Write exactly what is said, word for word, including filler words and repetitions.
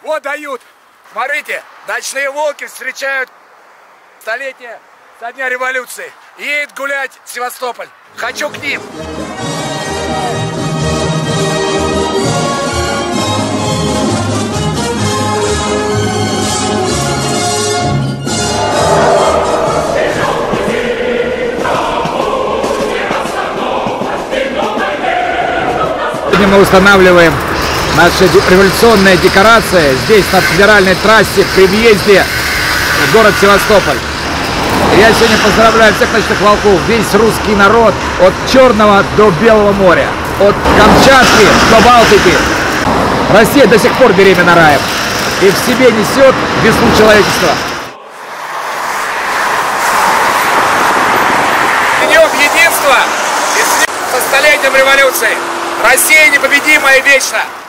Вот дают. Смотрите, ночные волки встречают столетие со дня революции. Едет гулять в Севастополь. Хочу к ним. Сегодня мы устанавливаем наши революционные декорации здесь, на федеральной трассе, при въезде в город Севастополь. Я сегодня поздравляю всех ночных волков, весь русский народ, от Черного до Белого моря, от Камчатки до Балтики. Россия до сих пор беременна раем и в себе несет весну человечества. Днем единства и со столетием революции. Россия непобедима и вечна.